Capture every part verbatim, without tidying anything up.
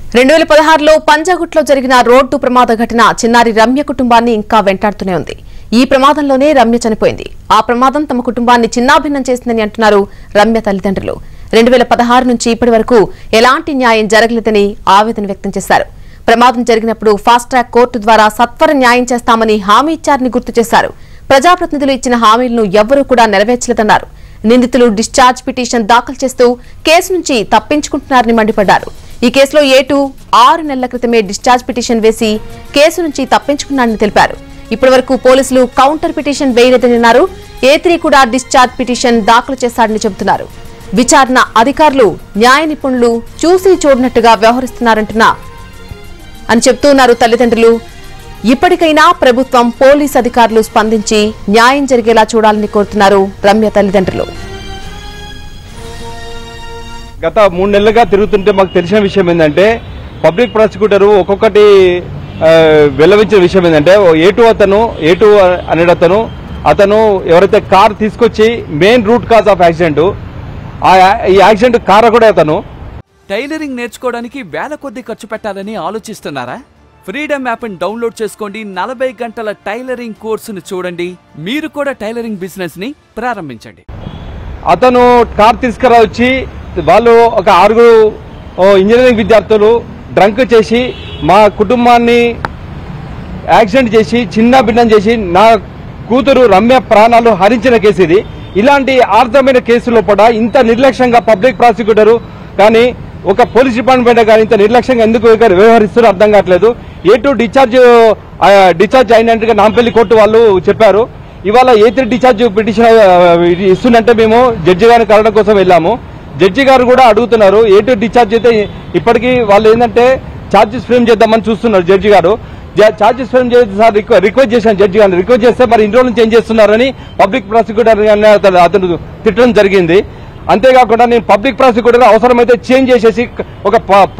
రెండు వేల పదహారులో పంజాగుట్లో జరిగిన రోడ్డు ప్రమాద ఘటన చిన్నారి రమ్య కుటుంబాన్ని ఇంకా వెంటాడుతూనే ఉంది. ఈ ప్రమాదంలోనే రమ్య చనిపోయింది. ఆ ప్రమాదం తమ కుటుంబాన్ని చిన్నాభిన్నం చేసిందని అంటున్నారు రమ్య తల్లిదండ్రులు. రెండు వేల పదహారు నుంచి ఇప్పటి వరకు ఎలాంటి న్యాయం జరగలేదని ఆవేదన వ్యక్తం చేశారు. ప్రమాదం జరిగినప్పుడు ఫాస్ట్ ట్రాక్ కోర్టు ద్వారా సత్వర న్యాయం చేస్తామని హామీ ఇచ్చారని గుర్తు చేశారు. ప్రజాప్రతినిధులు ఇచ్చిన హామీలను ఎవ్వరూ కూడా నెరవేర్చలేదన్నారు. నిందితులు డిశ్చార్జ్ పిటిషన్ దాఖలు చేస్తూ కేసు నుంచి తప్పించుకుంటున్నారని మండిపడ్డారు. ఈ కేసులో ఏటు ఆరు నెలల క్రితమే డిశ్చార్జ్ పిటిషన్ వేసి కేసు నుంచి తప్పించుకున్నారని తెలిపారు. ఇప్పటి వరకు పోలీసులు కౌంటర్ పిటిషన్ వేయలేదని అన్నారు. ఏ త్రీ కూడా డిశ్చార్జ్ పిటిషన్ దాఖలు చేశారని చెబుతున్నారు. విచారణ అధికారులు న్యాయ నిపుణులు చూసి చూడనట్టుగా వ్యవహరిస్తున్నారంటున్నా అని చెబుతున్నారు తల్లిదండ్రులు. ఇప్పటికైనా ప్రభుత్వం పోలీస్ అధికారులు స్పందించి న్యాయం జరిగేలా చూడాలని కోరుతున్నారు రమ్య తల్లిదండ్రులు. గత మూడు నెలలుగా తిరుగుతుంటే మాకు తెలిసిన విషయం ఏంటంటే పబ్లిక్ ప్రాసిక్యూటర్ ఒక్కొక్కటి వెల్లవించిన విషయం ఏంటంటే ఏటు అతను ఏటు అనే అతను అతను ఎవరైతే కార్ తీసుకొచ్చి main root cause of accident ఈ యాక్సిడెంట్ కార్ కూడా అతను. టైలరింగ్ నేర్చుకోవడానికి వేల కొద్ది ఖర్చు పెట్టాలని ఆలోచిస్తున్నారా? ఫ్రీడమ్ యాప్ని డౌన్లోడ్ చేసుకోండి. నలభై గంటల టైలరింగ్ కోర్సును చూడండి. మీరు కూడా టైలరింగ్ బిజినెస్ ని ప్రారంభించండి. అతను కార్ తీసుకురా వచ్చి వాళ్ళు ఒక ఆరుగురు ఇంజనీరింగ్ విద్యార్థులు డ్రంక్ చేసి మా కుటుంబాన్ని యాక్సిడెంట్ చేసి చిన్న భిన్నం చేసి నా కూతురు రమ్య ప్రాణాలు హరించిన కేసు ఇది. ఇలాంటి ఆర్థమైన కేసులో కూడా ఇంత నిర్లక్ష్యంగా పబ్లిక్ ప్రాసిక్యూటర్ కానీ ఒక పోలీస్ డిపార్ట్మెంట్ కానీ ఇంత నిర్లక్ష్యంగా ఎందుకు వ్యవహరిస్తారో అర్థం కావట్లేదు. ఏ టూ డిశ్చార్జ్ డిశ్చార్జ్ అయినట్టుగా నాంపల్లి కోర్టు వాళ్ళు చెప్పారు. ఇవాళ ఏ త్రీ డిశ్చార్జ్ పిటిషన్ ఇస్తుందంటే మేము జడ్జి గారిని కలవడం కోసం వెళ్ళాము. జడ్జి గారు కూడా అడుగుతున్నారు ఏ టూ డిశ్చార్జ్ అయితే ఇప్పటికీ వాళ్ళు ఏంటంటే ఛార్జెస్ ఫ్రేమ్ చేద్దామని చూస్తున్నారు. జడ్జి గారు ఛార్జెస్ ఫ్రేమ్ చేసి సార్ రిక్వెస్ట్ చేశాను. జడ్జి గారిని రిక్వెస్ట్ చేస్తే మరి ఇన్ని రోజులు చేంజ్ చేస్తున్నారని పబ్లిక్ ప్రాసిక్యూటర్ అతను తిట్టడం జరిగింది. అంతేకాకుండా నేను పబ్లిక్ ప్రాసిక్యూటర్ అవసరమైతే చేంజ్ చేసేసి ఒక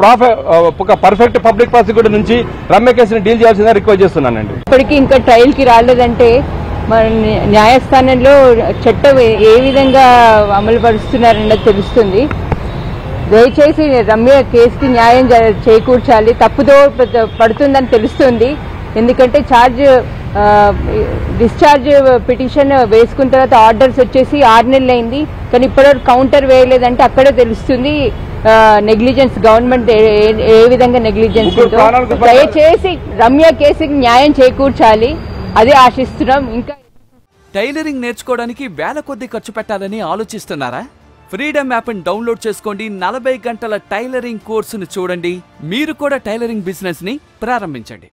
ఒక పర్ఫెక్ట్ పబ్లిక్ ప్రాసిక్యూటర్ నుంచి రమ్య కేసుని డీల్ చేయాల్సిందని రిక్వెస్ట్ చేస్తున్నానండి. ఇప్పటికీ ఇంకా ట్రయల్ కి రాలేదంటే మన న్యాయస్థానంలో చట్టం ఏ విధంగా అమలు పరుస్తున్నారన్నది తెలుస్తుంది. దయచేసి రమ్య కేసుకి న్యాయం చేకూర్చాలి. తప్పుదో పడుతుందని తెలుస్తుంది. ఎందుకంటే ఛార్జ్ డిశ్చార్జ్ పిటిషన్ వేసుకున్న తర్వాత ఆర్డర్స్ వచ్చేసి ఆరు నెలలు అయింది. కానీ ఇప్పటివరకు కౌంటర్ వేయలేదంటే అక్కడే తెలుస్తుంది నెగ్లిజెన్స్, గవర్నమెంట్ ఏ విధంగా నెగ్లిజెన్స్. దయచేసి రమ్య కేసుకి న్యాయం చేకూర్చాలి, అదే ఆశిస్తున్నాం. ఇంకా టైలరింగ్ నేర్చుకోవడానికి వేల కొద్ది ఖర్చు పెట్టాలని ఆలోచిస్తున్నారా? ఫ్రీడమ్ యాప్ని డౌన్లోడ్ చేసుకోండి. నలభై గంటల టైలరింగ్ కోర్సును చూడండి. మీరు కూడా టైలరింగ్ బిజినెస్ ని ప్రారంభించండి.